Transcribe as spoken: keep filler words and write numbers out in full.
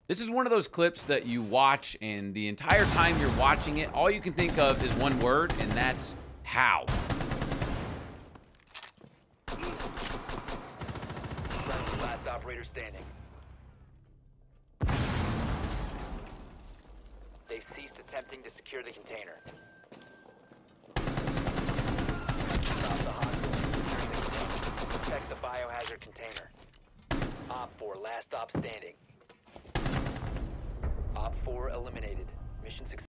This is one of those clips that you watch, and the entire time you're watching it, all you can think of is one word, and that's how. Last operator standing. They've ceased attempting to secure the container. Stop the hostile. Protect the biohazard container. Op four, last stop standing. Op four eliminated. Mission success.